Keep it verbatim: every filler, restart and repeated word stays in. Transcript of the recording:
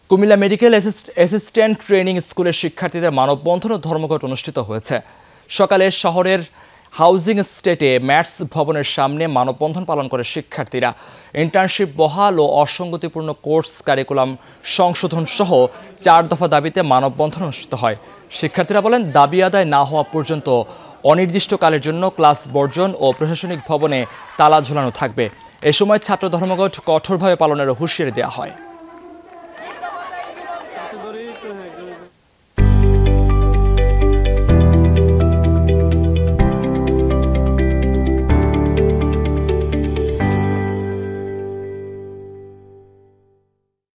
Comilla medical assistant training স্কুলের শিক্ষার্থীদের মানববন্ধন ও ধর্মঘট অনুষ্ঠিত হয়েছে। সকালে শহরের হাউজিং স্টেটে ম্যাটস ভবনের সামনে মানববন্ধন পালন করে শিক্ষার্থীরা। ইন্টার্নশিপ বহাল ও অসঙ্গতিপূর্ণ কোর্স কারিকুলাম সংশোধন সহ চার দফা দাবিতে মানববন্ধন অনুষ্ঠিত হয়। শিক্ষার্থীরা বলেন, দাবি আদায় না হওয়া পর্যন্ত অনির্দিষ্টকালের জন্য ক্লাস বর্জন ও প্রশাসনিক ভবনে তালা ঝোলানো থাকবে। এ সময় ছাত্র ধর্মঘট কঠোরভাবে পালনের হুঁশিয়ারি দেওয়া হয়।